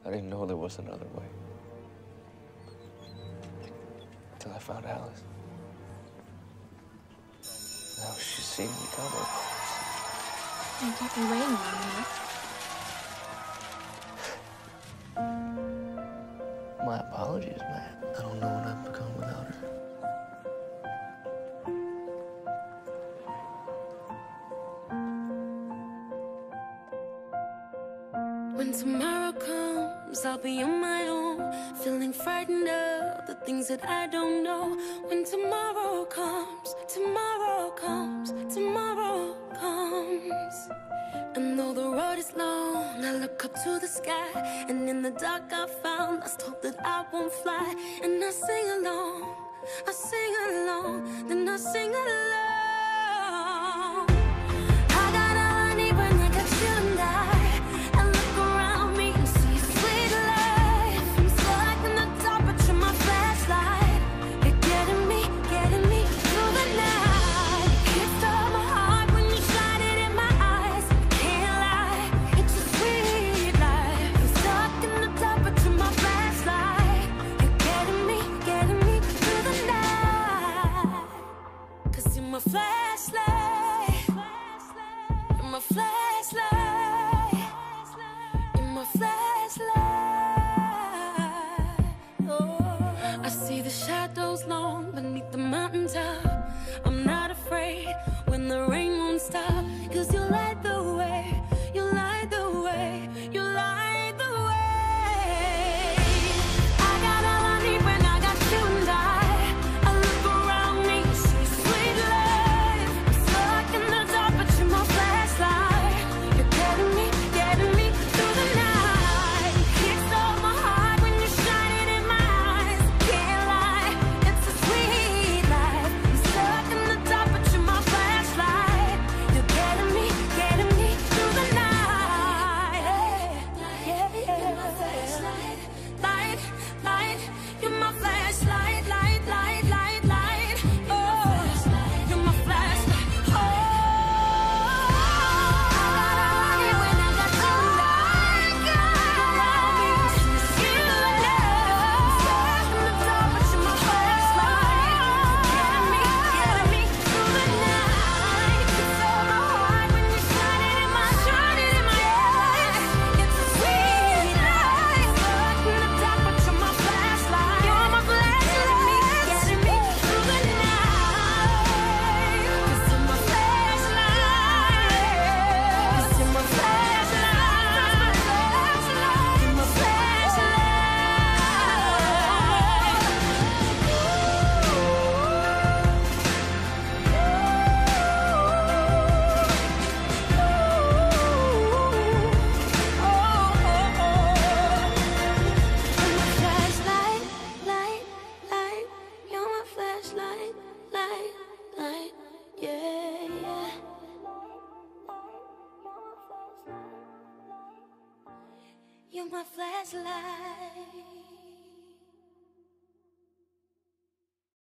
I didn't know there was another way. Until I found Alice. Now she's seen me coming. You kept me waiting long enough. My apologies, man. I don't know what I've become without her. When tomorrow comes, I'll be on my own, feeling frightened of the things that I don't know. When tomorrow comes, tomorrow comes, tomorrow comes. And though the road is long, I look up to the sky, and in the dark I found lost hope that I won't fly. And I sing along, then I sing along. I got all I need when I got you and I look around me and see a sweet life. I'm stuck in the dark, but you're my flashlight. You're getting me through the night. You stole my heart when you shine it in my eyes. Can't lie, it's a sweet life. I'm stuck in the dark, but you're my flashlight. You're getting me through the night. 'Cause you're my flashlight. You're my flashlight. You're my flashlight. Oh, I see the shadows long beneath the mountaintop. I'm not afraid when the rain won't stop. 'Cause you light the way, you light the way, you light the way. I got all I need when I got you and I look around me and see sweet life. I'm stuck in the dark, but you're my flashlight. You're getting me through the night. You stole my heart when you shine it in my eyes. Can't lie, it's a sweet life. I'm stuck in the dark, but you're my flashlight. You're getting me through the night. Yeah, yeah. Light, you're my flashlight, light. Oh, you're my flashlight. Oh, when I got you, you love. Stuck in the dark, but you're my flashlight. Getting me through the night. You stole my heart when you shine it in my eyes. It's a sweet life. Stuck in the dark, but you're my flashlight. You're my flashlight. Getting me through the night. 'Cause you're my flashlight. 'Cause you're my flashlight. You're my flashlight. Light. You're my flashlight. Light. Yeah. You're my flashlight.